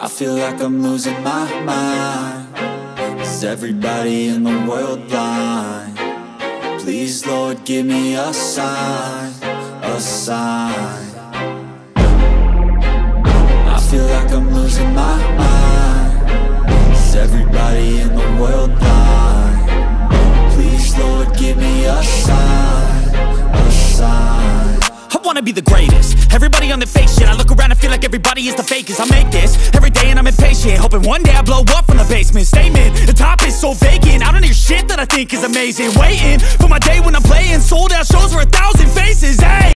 I feel like I'm losing my mind. Is everybody in the world blind? Please, Lord, give me a sign, a sign. I feel like I'm losing my mind. Is everybody in the world blind? Please, Lord, give me a sign, a sign. I wanna be the greatest. Everybody on the fake shit. I look around and feel like everybody is the fakest. I make this every day and I'm impatient, hoping one day I blow up from the basement. Statement, the top is so vacant. I don't hear shit that I think is amazing. Waiting for my day when I'm playing sold out shows for 1,000 faces. Hey,